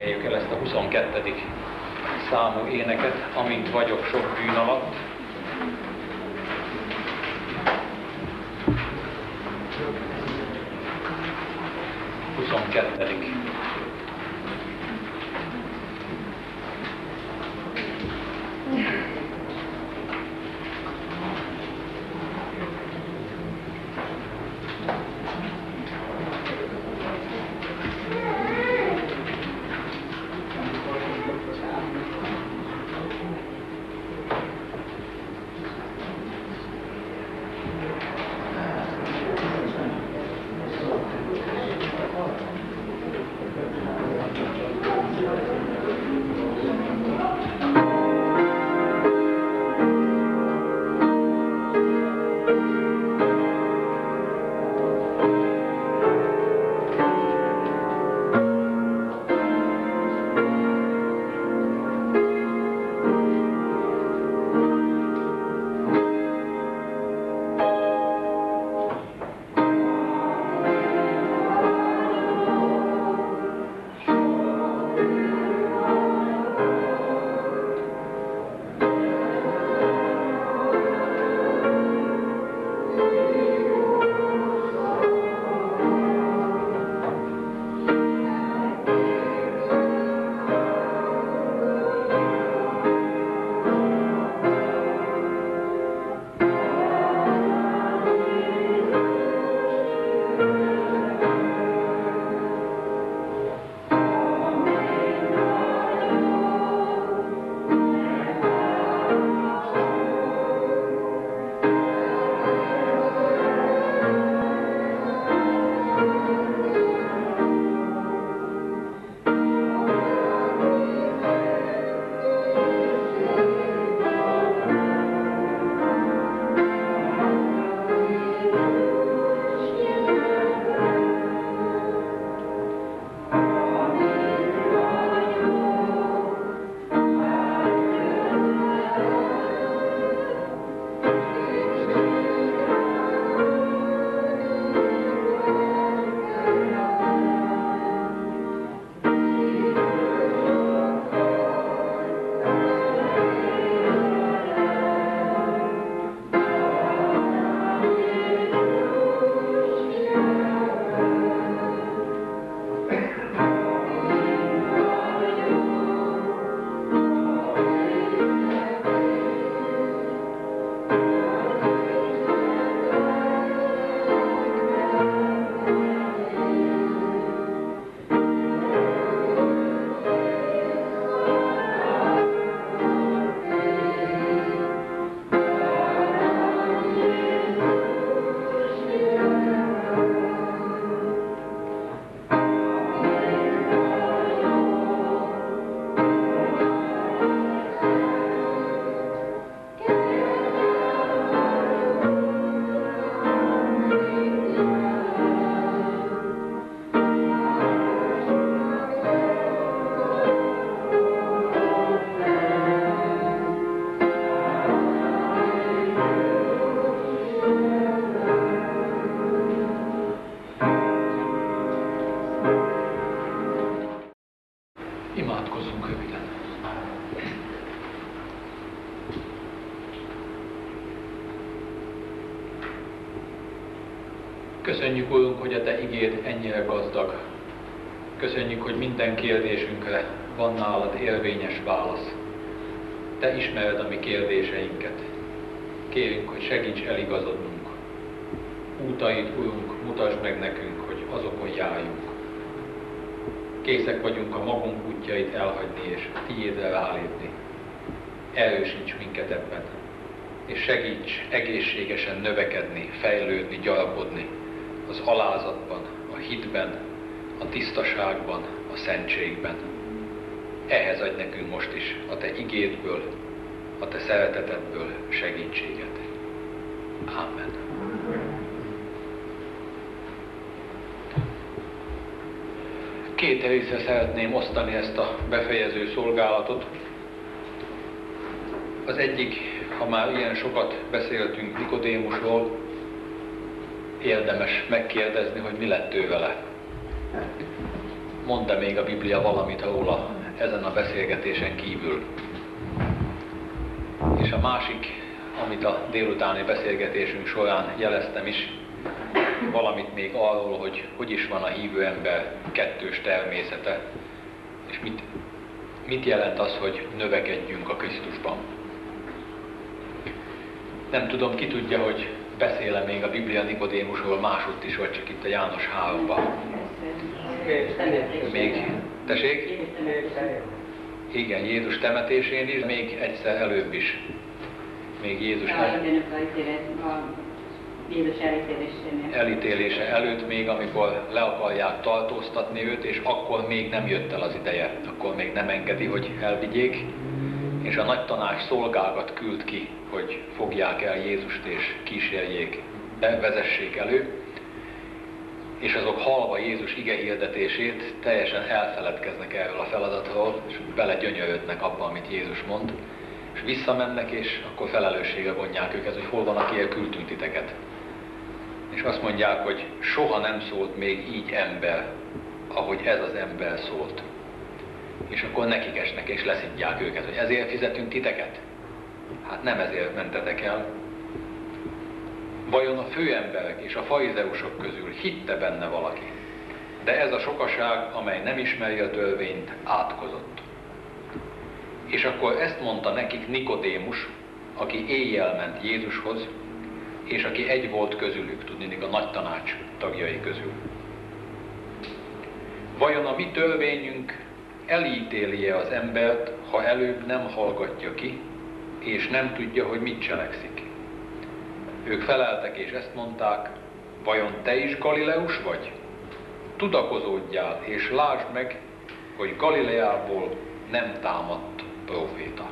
Énekeljük el ezt a 22. számú éneket, amint vagyok sok bűn alatt. Huszonkettődik. Imádkozzunk röviden. Köszönjük, Urunk, hogy a Te igéd ennyire gazdag. Köszönjük, hogy minden kérdésünkre van nálad érvényes válasz. Te ismered a mi kérdéseinket. Kérünk, hogy segíts eligazodnunk. Útaid, Urunk, mutasd meg nekünk, hogy azokon járjunk. Készek vagyunk a magunk útjait elhagyni és tiédre rálépni. Erősíts minket ebben, és segíts egészségesen növekedni, fejlődni, gyarapodni az alázatban, a hitben, a tisztaságban, a szentségben. Ehhez adj nekünk most is a Te igédből, a Te szeretetedből segítséget. Ámen. Két részre szeretném osztani ezt a befejező szolgálatot. Az egyik, ha már ilyen sokat beszéltünk Nikodémusról, érdemes megkérdezni, hogy mi lett ő vele. mond-e még a Biblia valamit róla ezen a beszélgetésen kívül. És a másik, amit a délutáni beszélgetésünk során jeleztem is, valamit még arról, hogy is van a hívő ember kettős természete, és mit jelent az, hogy növekedjünk a Krisztusban. Nem tudom, ki tudja, hogy beszél-e még a Biblia Nikodémusról másutt is, vagy csak itt a János 3-ban. Még, tessék? Igen, Jézus temetésén is, még egyszer előbb is. Még Jézus elítélése előtt még, amikor le akarják tartóztatni őt, és akkor még nem jött el az ideje, akkor még nem engedi, hogy elvigyék, és a nagy tanács szolgákat küld ki, hogy fogják el Jézust és kísérjék, de vezessék elő, és azok hallva Jézus ige hirdetését teljesen elfeledkeznek erről a feladatról, és belegyönyörödnek abba, amit Jézus mond, és visszamennek, és akkor felelősségre vonják őket, hogy hol van, akiért küldtünk titeket. És azt mondják, hogy soha nem szólt még így ember, ahogy ez az ember szólt. És akkor nekik esnek, és leszidják őket, hogy ezért fizetünk titeket? Hát nem ezért mentetek el. Vajon a főemberek és a farizeusok közül hitte benne valaki? De ez a sokaság, amely nem ismeri a törvényt, átkozott. És akkor ezt mondta nekik Nikodémus, aki éjjel ment Jézushoz, és aki egy volt közülük, tudniillik a nagy tanács tagjai közül. Vajon a mi törvényünk elítéli-e az embert, ha előbb nem hallgatja ki, és nem tudja, hogy mit cselekszik? Ők feleltek és ezt mondták, vajon te is Galileus vagy? Tudakozódjál és lásd meg, hogy Galileából nem támadt próféta.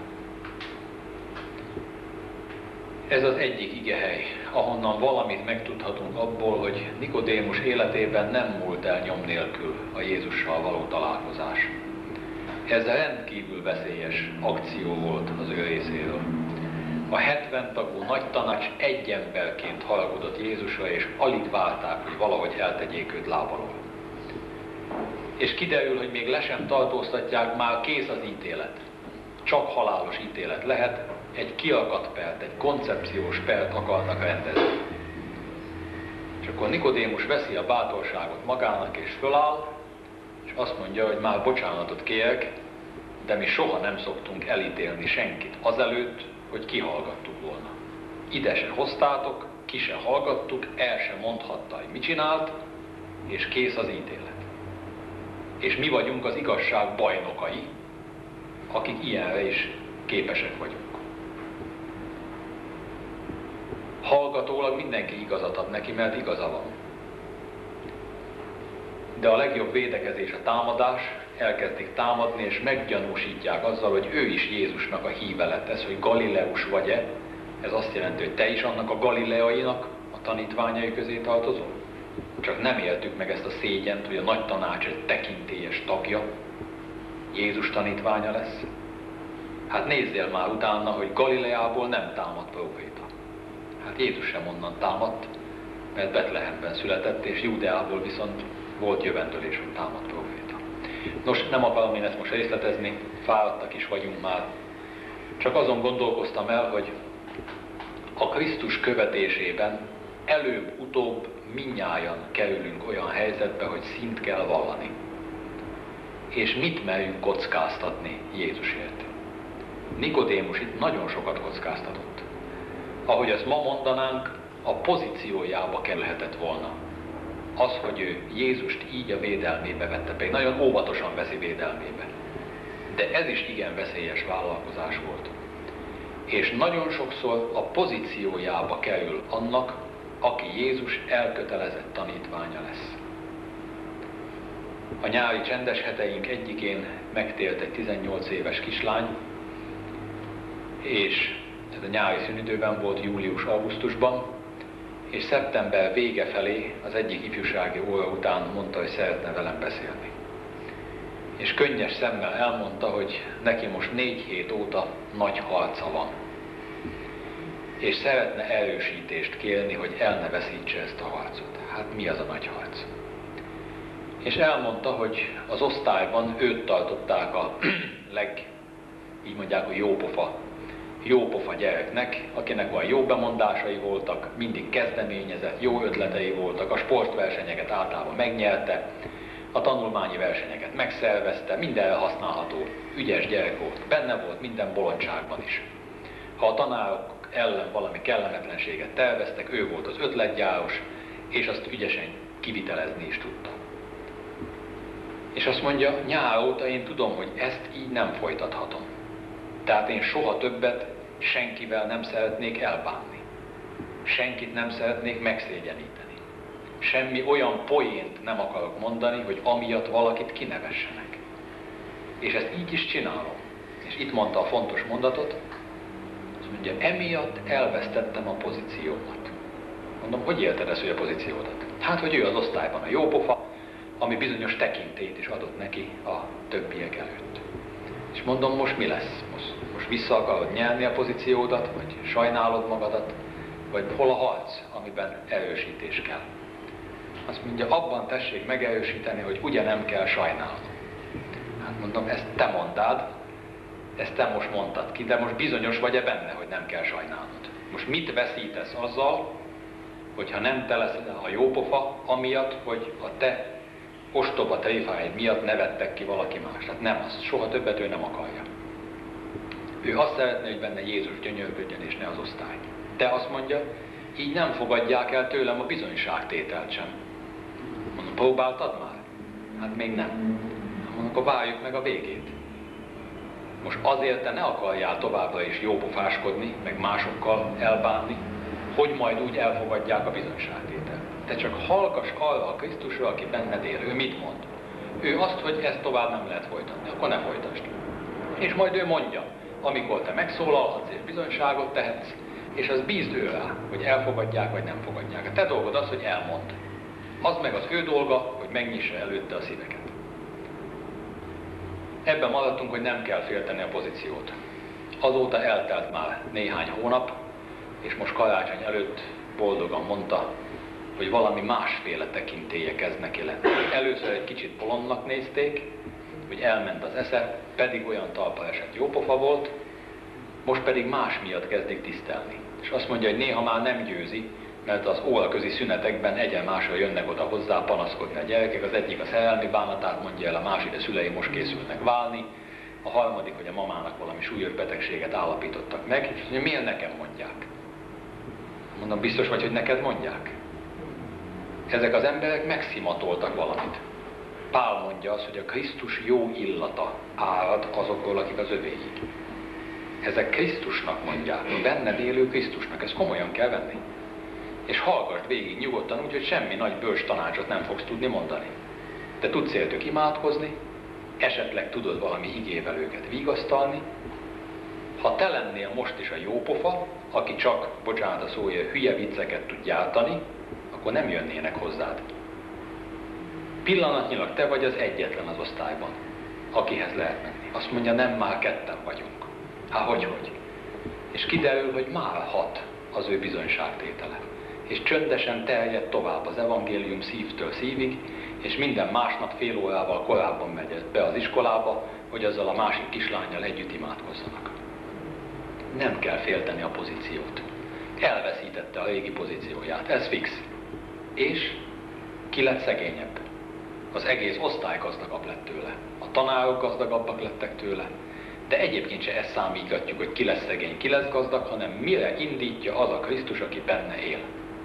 Ez az egyik igehely, ahonnan valamit megtudhatunk abból, hogy Nikodémus életében nem múlt el nyom nélkül a Jézussal való találkozás. Ez rendkívül veszélyes akció volt az ő részéről. A 70 tagú nagy tanács egy emberként haragudott Jézusra, és alig várták, hogy valahogy eltegyék őt lábalól. És kiderül, hogy még le sem tartóztatják, már kész az ítélet. Csak halálos ítélet lehet, egy kiakadt pert, egy koncepciós pert akarnak rendezni. És akkor Nikodémus veszi a bátorságot magának, és föláll, és azt mondja, hogy már bocsánatot kérek, de mi soha nem szoktunk elítélni senkit azelőtt, hogy kihallgattuk volna. Ide se hoztátok, ki se hallgattuk, el se mondhatta, hogy mit csinált, és kész az ítélet. És mi vagyunk az igazság bajnokai, akik ilyenre is képesek vagyunk. Hallgatólag mindenki igazat ad neki, mert igaza van. De a legjobb védekezés a támadás, elkezdik támadni, és meggyanúsítják azzal, hogy ő is Jézusnak a híve lett. Ez, hogy Galileus vagy-e, ez azt jelenti, hogy te is annak a galileainak a tanítványai közé tartozol. Csak nem éltük meg ezt a szégyent, hogy a nagy tanács egy tekintélyes tagja, Jézus tanítványa lesz. Hát nézzél már utána, hogy Galileából nem támadt próféta. Hát Jézus sem onnan támadt, mert Betlehemben született, és Júdeából viszont volt jövendőlés, hogy támadt próféta. Nos, nem akarom én ezt most részletezni, fáradtak is vagyunk már. Csak azon gondolkoztam el, hogy a Krisztus követésében előbb-utóbb mindnyájan kerülünk olyan helyzetbe, hogy szint kell vallani. És mit merjünk kockáztatni Jézusért? Nikodémus itt nagyon sokat kockáztatott. Ahogy ezt ma mondanánk, a pozíciójába kerülhetett volna. Az, hogy ő Jézust így a védelmébe vette, pedig nagyon óvatosan veszi védelmébe. De ez is igen veszélyes vállalkozás volt. És nagyon sokszor a pozíciójába kerül annak, aki Jézus elkötelezett tanítványa lesz. A nyári csendes heteink egyikén megtélt egy 18 éves kislány, és ez a nyári szünidőben volt, július-augusztusban, és szeptember vége felé az egyik ifjúsági óra után mondta, hogy szeretne velem beszélni. És könnyes szemmel elmondta, hogy neki most 4 hét óta nagy harca van. És szeretne erősítést kérni, hogy el ne veszítse ezt a harcot. Hát mi az a nagy harc? És elmondta, hogy az osztályban őt tartották a így mondják, hogy jópofa gyereknek, akinek olyan jó bemondásai voltak, mindig kezdeményezett, jó ötletei voltak, a sportversenyeket általában megnyerte, a tanulmányi versenyeket megszervezte, minden használható, ügyes gyerek volt, benne volt minden bolondságban is. Ha a tanárok ellen valami kellemetlenséget terveztek, ő volt az ötletgyáros, és azt ügyesen kivitelezni is tudta. És azt mondja, nyár óta én tudom, hogy ezt így nem folytathatom. Tehát én soha többet senkivel nem szeretnék elbánni. Senkit nem szeretnék megszégyeníteni. Semmi olyan poént nem akarok mondani, hogy amiatt valakit kinevessenek. És ezt így is csinálom. És itt mondta a fontos mondatot, azt mondja, emiatt elvesztettem a pozíciómat. Mondom, hogy élted ezt, hogy a pozíciódat? Hát, hogy ő az osztályban a jópofa, ami bizonyos tekintélyt is adott neki a többiek előtt. És mondom, most mi lesz? Most vissza akarod nyerni a pozíciódat, vagy sajnálod magadat, vagy hol a harc, amiben erősítés kell? Azt mondja, abban tessék megerősíteni, hogy ugye nem kell sajnálni. Hát mondom, ezt te mondád, ezt te most mondtad ki, de most bizonyos vagy-e benne, hogy nem kell sajnálnod? Most mit veszítesz azzal, hogyha nem te leszel a jópofa, amiatt, hogy a te ostoba tréfáid miatt nevettek ki valaki más. Tehát nem az, soha többet ő nem akarja. Ő azt szeretné, hogy benne Jézus gyönyörködjön, és ne az osztály. De azt mondja, így nem fogadják el tőlem a bizonyságtételt sem. Mondom, próbáltad már? Hát még nem. Mondom, akkor várjuk meg a végét. Most azért te ne akarjál továbbra is jópofáskodni, meg másokkal elbánni, hogy majd úgy elfogadják a bizonyságtételt. Te csak hallgass arra a Krisztusra, aki benned él. Ő mit mond? Ő azt, hogy ezt tovább nem lehet folytatni, akkor ne folytasd. És majd ő mondja, amikor te megszólalhatsz és bizonyságot tehetsz, és az bízd ő rá, hogy elfogadják vagy nem fogadják. A te dolgod az, hogy elmondd. Az meg az ő dolga, hogy megnyissa előtte a szíveket. Ebben maradtunk, hogy nem kell félteni a pozíciót. Azóta eltelt már néhány hónap, és most karácsony előtt boldogan mondta, hogy valami másféle tekintélye kezd neki lenni. Először egy kicsit bolondnak nézték, hogy elment az esze, pedig olyan talpra esett jópofa volt, most pedig más miatt kezdik tisztelni. És azt mondja, hogy néha már nem győzi, mert az óraközi szünetekben egyen-másra jönnek oda hozzá panaszkodni a gyerekek. Az egyik a szerelmi bánatát mondja el, a másik a szülei most készülnek válni, a harmadik, hogy a mamának valami súlyos betegséget állapítottak meg, és azt mondja, miért nekem mondják? Mondom, biztos vagy, hogy neked mondják? Ezek az emberek megszimatoltak valamit. Pál mondja azt, hogy a Krisztus jó illata árad azokról, akik az övéi. Ezek Krisztusnak mondják, benned élő Krisztusnak, ezt komolyan kell venni. És hallgassd végig nyugodtan úgy, hogy semmi nagy bölcs tanácsot nem fogsz tudni mondani. De tudsz értük imádkozni, esetleg tudod valami igével őket vigasztalni. Ha te lennél most is a jópofa, aki csak, bocsánat a szóért, hülye vicceket tud gyártani, akkor nem jönnének hozzád. Pillanatnyilag te vagy az egyetlen az osztályban, akihez lehet menni. Azt mondja, nem, már ketten vagyunk. Hát hogy? És kiderül, hogy már 6 az ő bizonyságtétele. És csöndesen terjed tovább az evangélium szívtől szívig, és minden másnap fél órával korábban megy be az iskolába, hogy azzal a másik kislánnyal együtt imádkozzanak. Nem kell félteni a pozíciót. Elveszítette a régi pozícióját, ez fix. És ki lett szegényebb? Az egész osztály gazdagabb lett tőle. A tanárok gazdagabbak lettek tőle. De egyébként se ezt számítgatjuk, hogy ki lesz szegény, ki lesz gazdag, hanem mire indítja az a Krisztus, aki benne él.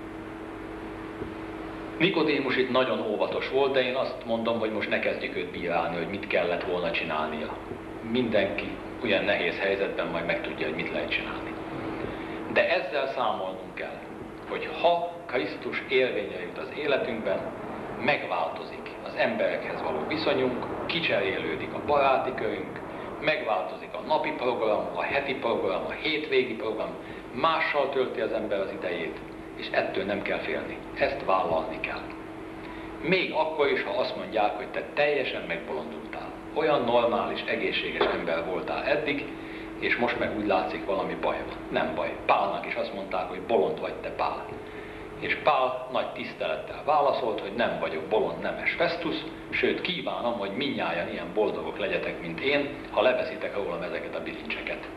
Nikodémus itt nagyon óvatos volt, de én azt mondom, hogy most ne kezdjük őt bírálni, hogy mit kellett volna csinálnia. Mindenki olyan nehéz helyzetben majd megtudja, hogy mit lehet csinálni. De ezzel számolnunk kell, hogy ha Krisztus érvényre jut az életünkben, megváltozik az emberekhez való viszonyunk, kicserélődik a baráti körünk, megváltozik a napi program, a heti program, a hétvégi program, mással tölti az ember az idejét, és ettől nem kell félni. Ezt vállalni kell. Még akkor is, ha azt mondják, hogy te teljesen megbolondultál. Olyan normális, egészséges ember voltál eddig, és most meg úgy látszik valami baj van. Nem baj. Pálnak is azt mondták, hogy bolond vagy te, Pál. És Pál nagy tisztelettel válaszolt, hogy nem vagyok bolond nemes Festus, sőt kívánom, hogy mindnyájan ilyen boldogok legyetek, mint én, ha leveszitek rólam ezeket a bilincseket.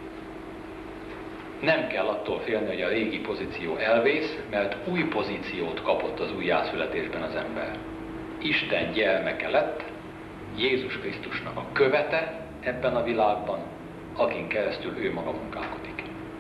Nem kell attól félni, hogy a régi pozíció elvész, mert új pozíciót kapott az újjászületésben az ember. Isten gyermeke lett, Jézus Krisztusnak a követe ebben a világban, akin keresztül ő maga munkálkodik.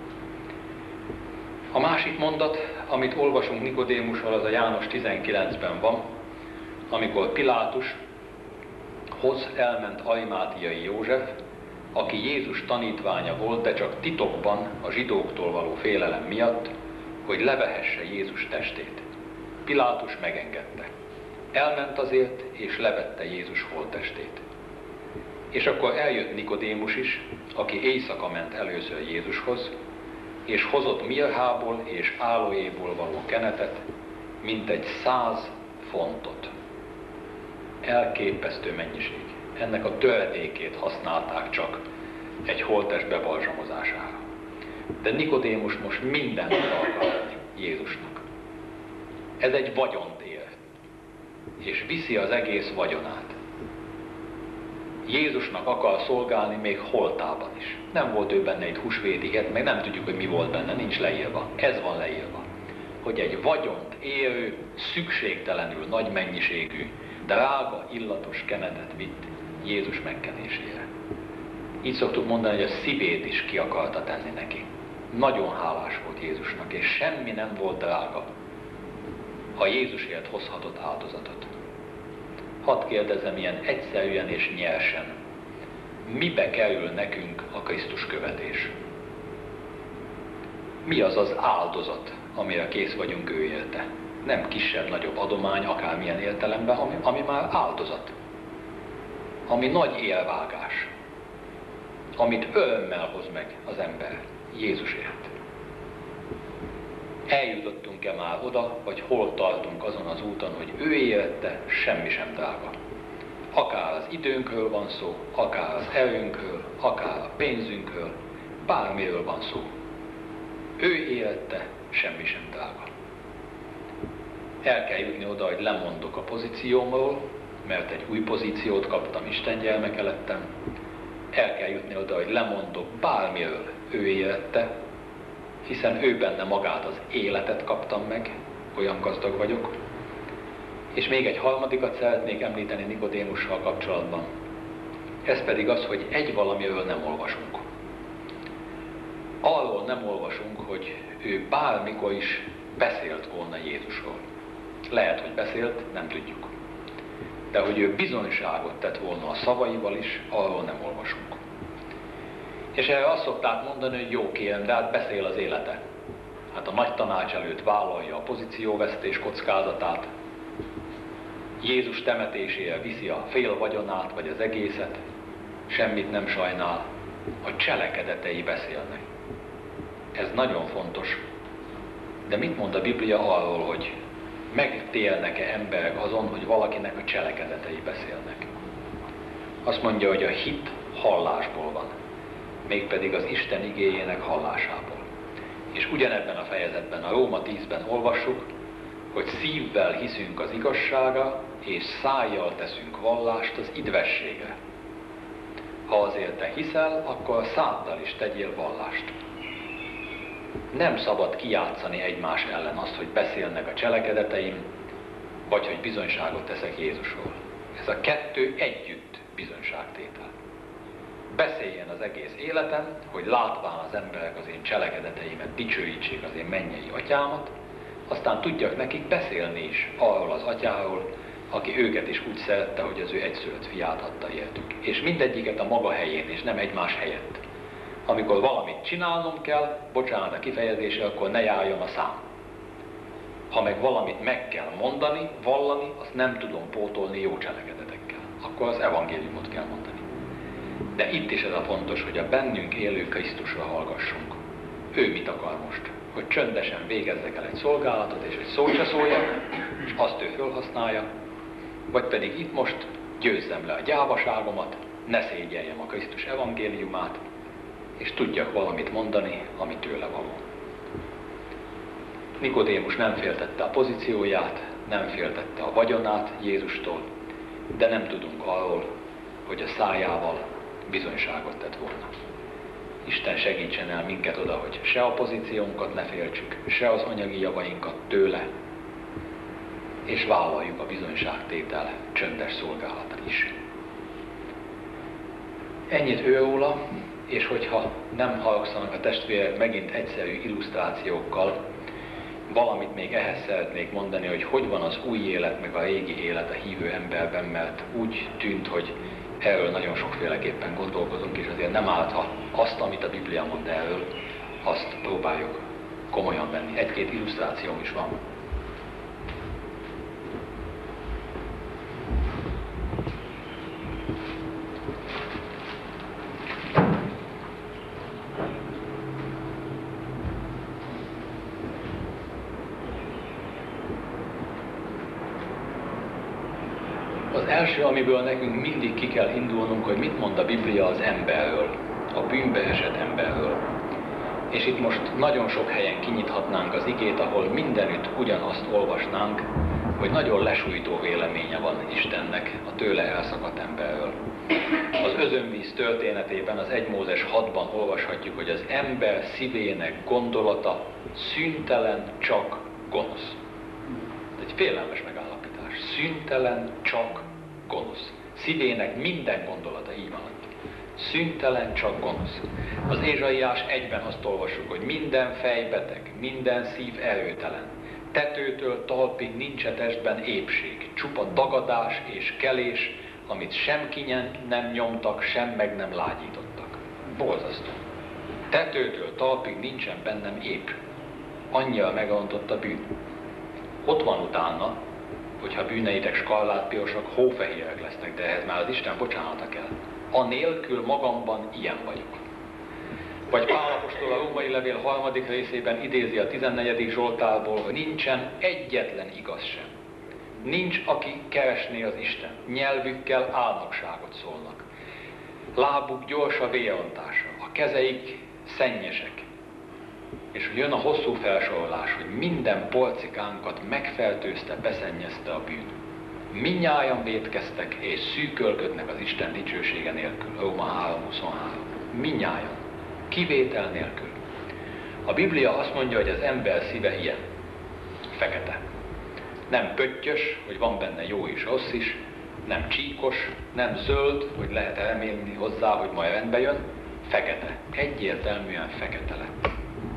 A másik mondat, amit olvasunk Nikodémusról, az a János 19-ben van, amikor Pilátushoz elment Arimátiai József, aki Jézus tanítványa volt, de csak titokban a zsidóktól való félelem miatt, hogy levehesse Jézus testét. Pilátus megengedte. Elment azért, és levette Jézus holttestét. És akkor eljött Nikodémus is, aki éjszaka ment először Jézushoz, és hozott mirhából és áloéból való kenetet, mintegy 100 fontot. Elképesztő mennyiség. Ennek a töredékét használták csak egy holttest bebalzsamozására. De Nikodémus most mindent akar Jézusnak. Ez egy vagyont ér, és viszi az egész vagyonát. Jézusnak akar szolgálni még holtában is. Nem volt ő benne egy húsvéti hét, meg nem tudjuk, hogy mi volt benne, nincs leírva. Ez van leírva. Hogy egy vagyont érő, szükségtelenül nagy mennyiségű, drága, illatos kenetet vitt Jézus megkenésére. Így szoktuk mondani, hogy a szívét is ki akarta tenni neki. Nagyon hálás volt Jézusnak, és semmi nem volt drága, ha Jézusért hozhatott áldozatot. Hadd kérdezem ilyen egyszerűen és nyersen, mibe kerül nekünk a Krisztus követés? Mi az az áldozat, amire kész vagyunk ő érte? Nem kisebb-nagyobb adomány, akármilyen értelemben, ami már áldozat. Ami nagy élvágás. Amit örömmel hoz meg az ember Jézusért. Eljutottunk-e már oda, vagy hol tartunk azon az úton, hogy ő érte semmi sem drága. Akár az időnkről van szó, akár az erőnkről, akár a pénzünkről, bármiről van szó. Ő érte semmi sem drága. El kell jutni oda, hogy lemondok a pozíciómról, mert egy új pozíciót kaptam, Isten gyermeke lettem. El kell jutni oda, hogy lemondok bármiről, ő érte, hiszen ő benne magát az életet kaptam meg, olyan gazdag vagyok. És még egy harmadikat szeretnék említeni Nikodémussal kapcsolatban. Ez pedig az, hogy egy valamiről nem olvasunk. Arról nem olvasunk, hogy ő bármikor is beszélt volna Jézusról. Lehet, hogy beszélt, nem tudjuk. De hogy ő bizonyságot tett volna a szavaival is, arról nem olvasunk. És erre azt szokták mondani, hogy jó kérem, de hát beszél az élete. Hát a nagy tanács előtt vállalja a pozícióvesztés kockázatát, Jézus temetésére viszi a fél vagyonát, vagy az egészet, semmit nem sajnál, a cselekedetei beszélnek. Ez nagyon fontos. De mit mond a Biblia arról, hogy megtérnek-e emberek azon, hogy valakinek a cselekedetei beszélnek? Azt mondja, hogy a hit hallásból van, mégpedig az Isten igéjének hallásából. És ugyanebben a fejezetben, a Róma 10-ben olvassuk, hogy szívvel hiszünk az igazságra, és szájjal teszünk vallást az idvességre. Ha azért te hiszel, akkor száddal is tegyél vallást. Nem szabad kijátszani egymás ellen azt, hogy beszélnek a cselekedeteim, vagy hogy bizonyságot teszek Jézusról. Ez a kettő együtt bizonyságtétel. Beszéljen az egész életem, hogy látván az emberek az én cselekedeteimet, dicsőítsék az én mennyei atyámat, aztán tudjak nekik beszélni is arról az atyáról, aki őket is úgy szerette, hogy az ő egyszülött fiát adta értük. És mindegyiket a maga helyén, és nem egymás helyett. Amikor valamit csinálnom kell, bocsánat a kifejezésre, akkor ne járjon a szám. Ha meg valamit meg kell mondani, vallani, azt nem tudom pótolni jó cselekedetekkel. Akkor az evangéliumot kell mondani. De itt is ez a fontos, hogy a bennünk élő Krisztusra hallgassunk. Ő mit akar most? Hogy csöndesen végezzek el egy szolgálatot, és egy szót se szóljak, és azt ő felhasználja, vagy pedig itt most győzzem le a gyávaságomat, ne szégyeljem a Krisztus evangéliumát, és tudjak valamit mondani, ami tőle való. Nikodémus nem féltette a pozícióját, nem féltette a vagyonát Jézustól, de nem tudunk arról, hogy a szájával bizonyságot tett volna. Isten segítsen el minket oda, hogy se a pozíciónkat ne féltsük, se az anyagi javainkat tőle, és vállaljuk a bizonyságtétel csöndes szolgálatot is. Ennyit őróla, és hogyha nem haragszanak a testvérek megint egyszerű illusztrációkkal, valamit még ehhez szeretnék mondani, hogy van az új élet, meg a régi élet a hívő emberben, mert úgy tűnt, hogy erről nagyon sokféleképpen gondolkozunk, és azért nem árt, ha azt, amit a Biblia mond erről, azt próbáljuk komolyan venni. Egy-két illusztrációm is van. Az első, amiből nekünk mindig ki kell indulnunk, hogy mit mond a Biblia az emberről, a bűnbe esett emberről. És itt most nagyon sok helyen kinyithatnánk az igét, ahol mindenütt ugyanazt olvasnánk, hogy nagyon lesújtó véleménye van Istennek a tőle elszakadt emberről. Az özönvíz történetében, az 1 Mózes 6-ban olvashatjuk, hogy az ember szívének gondolata szüntelen csak gonosz. Ez egy félelmes megállapítás. Szüntelen csak gonosz. Szívének minden gondolata, így van. Szüntelen csak gonosz. Az Ézsaiás 1-ben azt olvassuk, hogy minden fejbeteg, minden szív erőtelen. Tetőtől talpig nincs a testben épség, csupa dagadás és kelés, amit sem kinyen nem nyomtak, sem meg nem lágyítottak. Borzasztó. Tetőtől talpig nincsen bennem ép. Annyira megontott a bűn. Ott van utána, hogyha bűneitek skarlátpirosak, hófehérek lesznek, de ehhez már az Isten bocsánata kell. Anélkül magamban ilyen vagyok. Vagy Pál apostol a római levél 3. részében idézi a 14. Zsoltárból, hogy nincsen egyetlen igaz sem. Nincs, aki keresné az Isten. Nyelvükkel álnokságot szólnak. Lábuk gyors a vérontása, a kezeik szennyesek. És jön a hosszú felsorolás, hogy minden porcikánkat megfertőzte, beszennyezte a bűn. Mindnyájan vétkeztek és szűkölködnek az Isten dicsősége nélkül. Róma 3.23. Mindnyájan. Kivétel nélkül. A Biblia azt mondja, hogy az ember szíve ilyen. Fekete. Nem pöttyös, hogy van benne jó és rossz is, nem csíkos, nem zöld, hogy lehet remélni hozzá, hogy majd rendbe jön. Fekete. Egyértelműen fekete lett.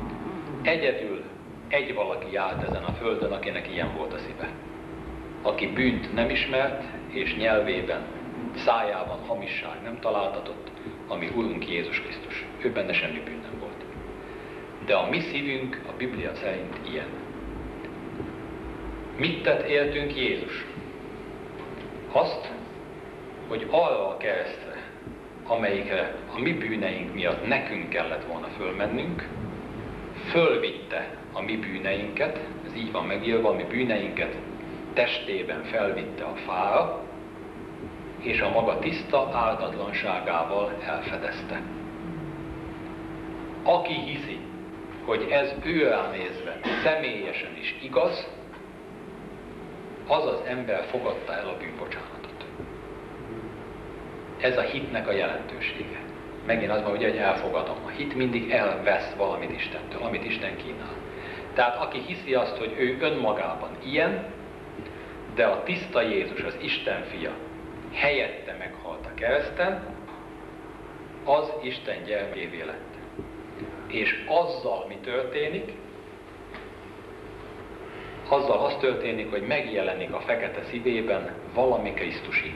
Egyedül egy valaki járt ezen a földön, akinek ilyen volt a szíve. Aki bűnt nem ismert, és nyelvében, szájában hamisság nem találtatott, ami Urunk Jézus Krisztus. Ő benne semmi bűn nem volt. De a mi szívünk a Biblia szerint ilyen. Mit tett értünk Jézus? Azt, hogy arra a keresztre, amelyikre a mi bűneink miatt nekünk kellett volna fölmennünk, fölvitte a mi bűneinket, ez így van megírva, a mi bűneinket testében felvitte a fára, és a maga tiszta ártatlanságával elfedezte. Aki hiszi, hogy ez őrá nézve személyesen is igaz, az az ember fogadta el a bűnbocsánatot. Ez a hitnek a jelentősége. Megint az van, hogy elfogadom. A hit mindig elvesz valamit Istentől, amit Isten kínál. Tehát aki hiszi azt, hogy ő önmagában ilyen, de a tiszta Jézus, az Isten fia, helyette meghalt a kereszten, az Isten gyermekévé lett. És azzal mi történik? Azzal az történik, hogy megjelenik a fekete szívében valami krisztusi.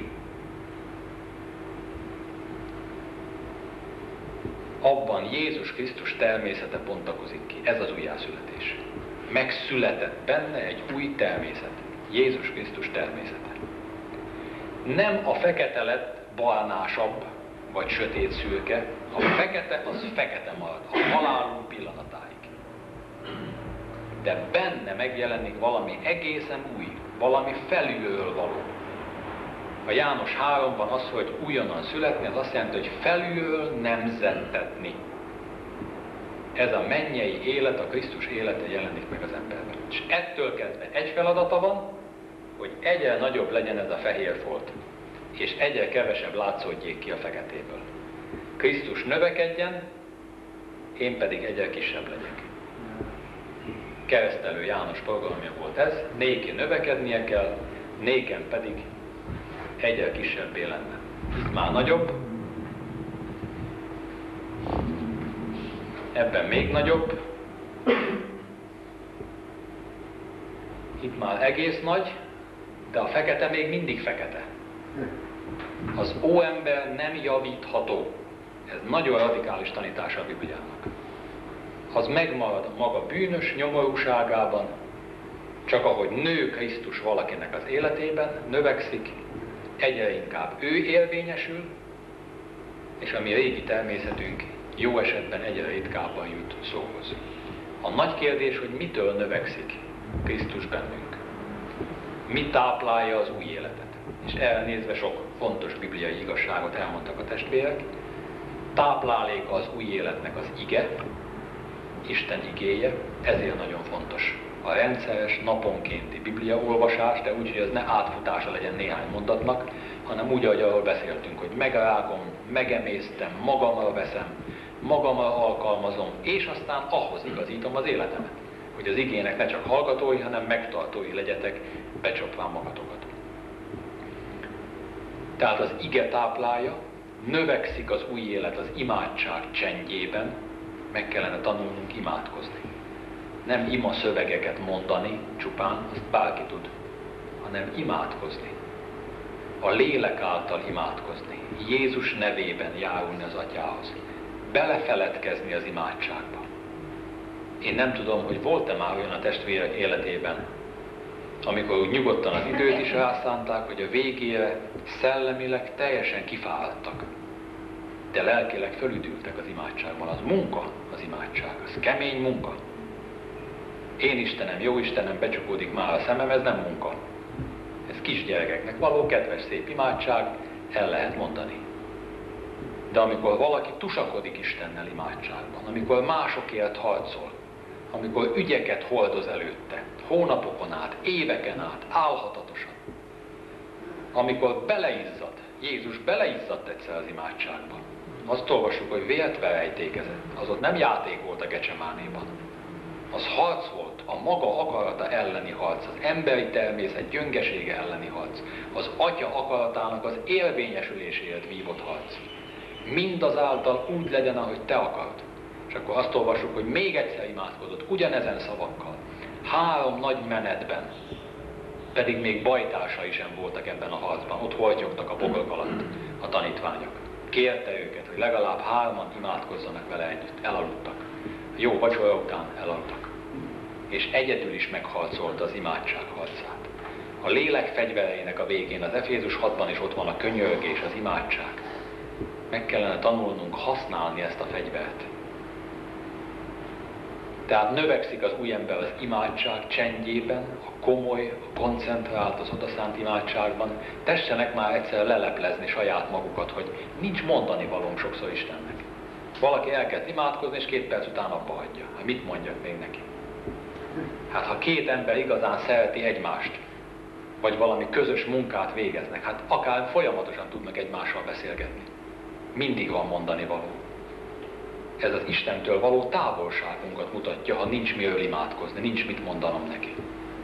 Abban Jézus Krisztus természete bontakozik ki. Ez az újjászületés. Megszületett benne egy új természet. Jézus Krisztus természete. Nem a fekete lett barnásabb, vagy sötét szürke. A fekete az fekete marad, a halálunk pillanatáig. De benne megjelenik valami egészen új, valami felülről való. A János 3-ban az, hogy újonnan születni, az azt jelenti, hogy felülről nemzettetni. Ez a mennyei élet, a Krisztus élete jelenik meg az emberben. És ettől kezdve egy feladata van, hogy egyre nagyobb legyen ez a fehér folt, és egyre kevesebb látszódjék ki a feketéből. Krisztus növekedjen, én pedig egyre kisebb legyek. Keresztelő János programja volt ez, néki növekednie kell, nékem pedig egyre kisebbé lenne. Itt már nagyobb, ebben még nagyobb, itt már egész nagy, de a fekete még mindig fekete. Az óember nem javítható. Ez nagyon radikális tanítása a Bibliának. Az megmarad a maga bűnös nyomorúságában, csak ahogy nő Krisztus valakinek az életében, növekszik, egyre inkább ő érvényesül, és a mi régi természetünk jó esetben egyre ritkábban jut szóhoz. A nagy kérdés, hogy mitől növekszik Krisztus bennünk. Mi táplálja az új életet? És erre nézve sok fontos bibliai igazságot elmondtak a testvérek. Tápláléka az új életnek az ige, Isten igéje, ezért nagyon fontos a rendszeres, naponkénti bibliaolvasás, de úgy, hogy ez ne átfutása legyen néhány mondatnak, hanem úgy, ahogy arról beszéltünk, hogy megrágom, megemésztem, magamra veszem, magamra alkalmazom, és aztán ahhoz igazítom az életemet. Hogy az igének ne csak hallgatói, hanem megtartói legyetek, becsapván magatokat. Tehát az ige táplálja, növekszik az új élet az imádság csendjében, meg kellene tanulnunk imádkozni. Nem ima szövegeket mondani csupán, azt bárki tud, hanem imádkozni. A lélek által imádkozni. Jézus nevében járulni az Atyához. Belefeledkezni az imádságba. Én nem tudom, hogy volt-e már olyan a testvérek életében, amikor úgy nyugodtan az időt is rászánták, hogy a végére szellemileg teljesen kifáradtak. De lelkileg fölüdültek az imádságban. Az munka az imádság, az kemény munka. Én Istenem, jó Istenem, becsukódik már a szemem, ez nem munka. Ez kisgyerekeknek való, kedves, szép imádság, el lehet mondani. De amikor valaki tusakodik Istennel imádságban, amikor másokért harcol, amikor ügyeket hordoz előtte, hónapokon át, éveken át, álhatatosan, amikor beleizzad, Jézus beleizzadt egyszer az imádságban, azt olvassuk, hogy vért verejtékezett, az ott nem játék volt a Gecsemánéban. Az harc volt, a maga akarata elleni harc, az emberi természet gyöngesége elleni harc, az Atya akaratának az érvényesüléséért vívott harc. Mindazáltal úgy legyen, ahogy te akarod. És akkor azt olvassuk, hogy még egyszer imádkozott, ugyanezen szavakkal, 3 nagy menetben, pedig még bajtársai sem voltak ebben a harcban, ott hortyogtak a bokrok alatt a tanítványok. Kérte őket, hogy legalább 3-an imádkozzanak vele együtt, elaludtak. Jó vacsora után elaludtak. És egyedül is megharcolta az imádság harcát. A lélek fegyvereinek a végén, az Efézus 6-ban is ott van a könyörgés, az imádság. Meg kellene tanulnunk használni ezt a fegyvert. Tehát növekszik az új ember az imádság csendjében, a komoly, a koncentrált, az odaszánt imádságban. Tessenek már egyszer leleplezni saját magukat, hogy nincs mondani valóm sokszor Istennek. Valaki elkezd imádkozni, és 2 perc után abba hagyja. Hát mit mondjak még neki? Hát ha 2 ember igazán szereti egymást, vagy valami közös munkát végeznek, hát akár folyamatosan tudnak egymással beszélgetni. Mindig van mondani való. Ez az Istentől való távolságunkat mutatja, ha nincs miről imádkozni, nincs mit mondanom neki.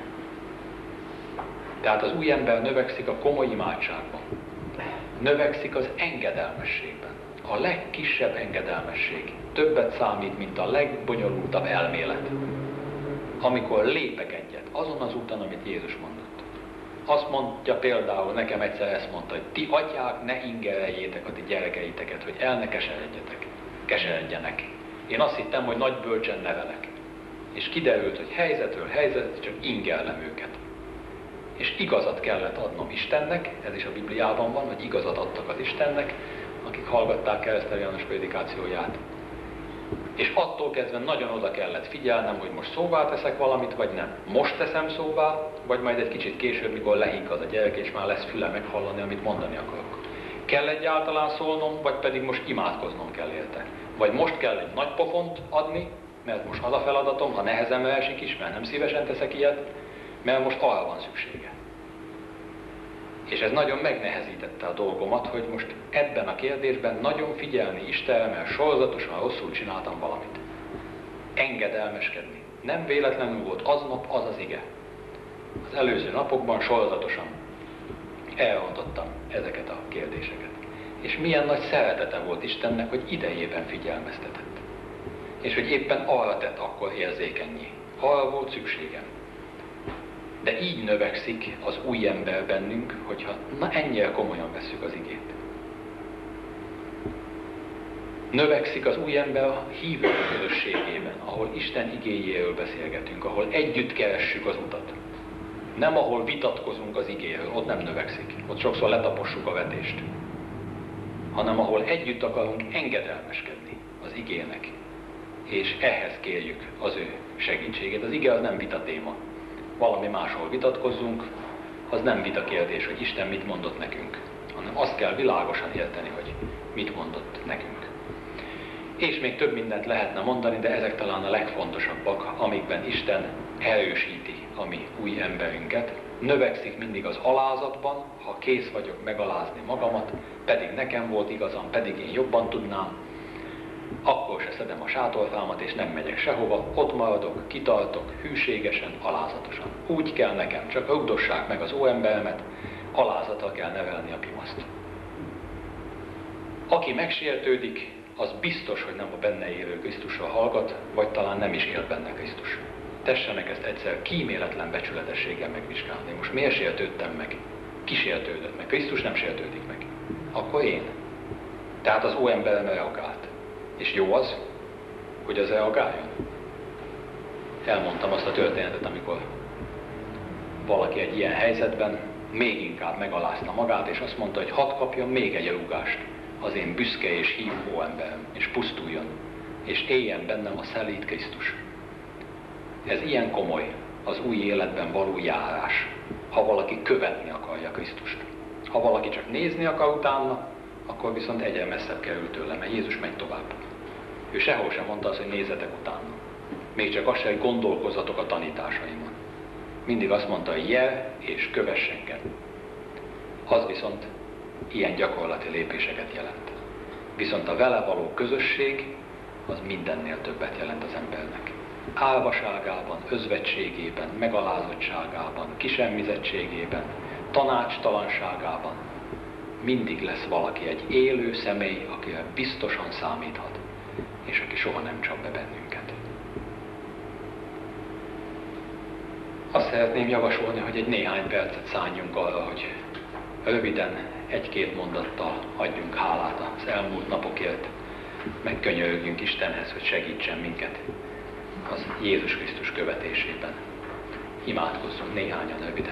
Tehát az új ember növekszik a komoly imádságban. Növekszik az engedelmességben. A legkisebb engedelmesség többet számít, mint a legbonyolultabb elmélet. Amikor lépek egyet, azon az úton, amit Jézus mondott. Azt mondja például, nekem egyszer ezt mondta, hogy ti atyák, ne ingereljétek a ti gyerekeiteket, hogy el ne keseredjenek. Én azt hittem, hogy nagy bölcsen nevelek. És kiderült, hogy helyzetről helyzetre csak ingerlem őket. És igazat kellett adnom Istennek, ez is a Bibliában van, hogy igazat adtak az Istennek, akik hallgatták Keresztelő János prédikációját. És attól kezdve nagyon oda kellett figyelnem, hogy most szóvá teszek valamit, vagy nem. Most teszem szóvá, vagy majd egy kicsit később, mikor lehiggad a gyerek, és már lesz füle meghallani, amit mondani akarok. Kell egyáltalán szólnom, vagy pedig most imádkoznom kell érte. Vagy most kell egy nagy pofont adni, mert most az a feladatom, ha nehezemre esik is, mert nem szívesen teszek ilyet, mert most arra van szüksége. És ez nagyon megnehezítette a dolgomat, hogy most ebben a kérdésben nagyon figyelni Istenre, mert sorozatosan rosszul csináltam valamit. Engedelmeskedni. Nem véletlenül volt aznap az az ige. Az előző napokban sorozatosan elrontottam ezeket a kérdéseket. És milyen nagy szeretete volt Istennek, hogy idejében figyelmeztetett. És hogy éppen arra tett akkor érzékennyé. Arra volt szükségem. De így növekszik az új ember bennünk, hogyha ennyire komolyan vesszük az igét. Növekszik az új ember a hívő közösségében, ahol Isten igéjéről beszélgetünk, ahol együtt keressük az utat. Nem ahol vitatkozunk az igéről, ott nem növekszik, ott sokszor letapossuk a vetést. Hanem ahol együtt akarunk engedelmeskedni az igének, és ehhez kérjük az ő segítségét. Az ige az nem vita téma. Valami máshol vitatkozzunk, az nem vita kérdés, hogy Isten mit mondott nekünk, hanem azt kell világosan érteni, hogy mit mondott nekünk. És még több mindent lehetne mondani, de ezek talán a legfontosabbak, amikben Isten erősíti a mi új emberünket. Növekszik mindig az alázatban, ha kész vagyok megalázni magamat, pedig nekem volt igazam, pedig én jobban tudnám, akkor se szedem a sátorfámat, és nem megyek sehova, ott maradok, kitartok, hűségesen, alázatosan. Úgy kell nekem, csak rugdossák meg az óemberemet, alázatra kell nevelni a pimaszt. Aki megsértődik, az biztos, hogy nem a benne élő Krisztusra hallgat, vagy talán nem is él benne Krisztus. Tessenek ezt egyszer kíméletlen becsületességgel megvizsgálni. Most miért sértődtem meg? Ki sértődött meg? Krisztus nem sértődik meg. Akkor én. Tehát az óemberem reagált. És jó az, hogy az reagáljon. Elmondtam azt a történetet, amikor valaki egy ilyen helyzetben még inkább megalázta magát, és azt mondta, hogy hadd kapjon még egy rúgást az én büszke és hívó emberem, és pusztuljon, és éljen bennem a szelíd Krisztus. Ez ilyen komoly az új életben való járás, ha valaki követni akarja Krisztust. Ha valaki csak nézni akar utána, akkor viszont egyre messzebb kerül tőle, mert Jézus megy tovább. Ő sehol sem mondta azt, hogy nézzetek utána. Még csak azt sem, hogy gondolkozzatok a tanításaimon. Mindig azt mondta, hogy jel és kövess engem. Az viszont ilyen gyakorlati lépéseket jelent. Viszont a vele való közösség az mindennél többet jelent az embernek. Álvaságában, özvegységében, megalázottságában, kisemmizettségében, tanácstalanságában mindig lesz valaki, egy élő személy, akire biztosan számíthat, és aki soha nem csap be bennünket. Azt szeretném javasolni, hogy egy néhány percet szálljunk arra, hogy röviden, egy-két mondattal adjunk hálát az elmúlt napokért, megkönyörögjünk Istenhez, hogy segítsen minket az Jézus Krisztus követésében. Imádkozzunk néhányan röviden.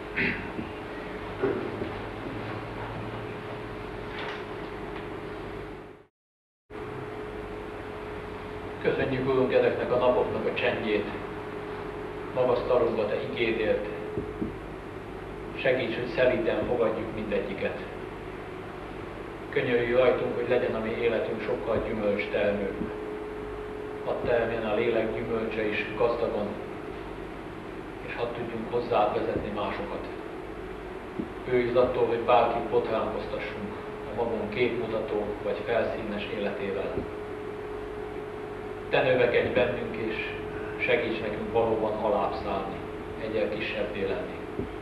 Köszönjük, Urunk, ezeknek a napoknak a csendjét, magasztalunk a Te igédért. Segíts, hogy szelíden fogadjuk mindegyiket. Könyörülj rajtunk, hogy legyen a mi életünk sokkal gyümölcstermő. Hadd termjen a lélek gyümölcse is gazdagon, és hadd tudjunk hozzá vezetni másokat. Őrizd attól, hogy bárkit botránkoztassunk a magunk képmutató vagy felszínes életével. Te növekedj bennünk, és segíts nekünk valóban alábbszállni, egyel kisebbé lenni.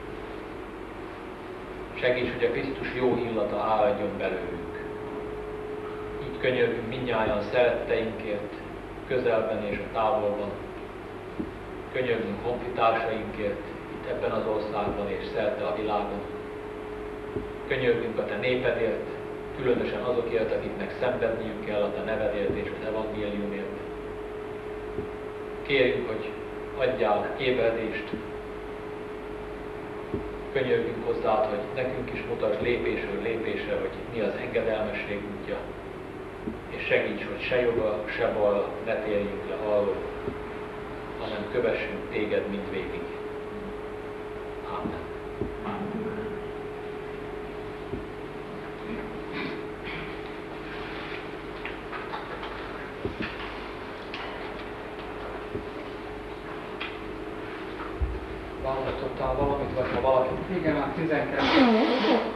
Segíts, hogy a Krisztus jó illata áradjon belőlünk. Így könyörgünk mindnyájan szeretteinkért, közelben és a távolban. Könyörgünk honfitársainkért, itt ebben az országban és szerte a világon. Könyörgünk a Te népedért, különösen azokért, akiknek szenvedniük kell a Te nevedért és az evangéliumért. Kérjük, hogy adjál ébredést. Könyörgünk hozzád, hogy nekünk is mutasd lépésről lépésre, hogy mi az engedelmesség útja, és segíts, hogy se jobbra, se balra ne térjünk le arról, hanem kövessünk téged mindvégig. Ámen. hallottál valamit, vagy ha valaki... Igen, a 12.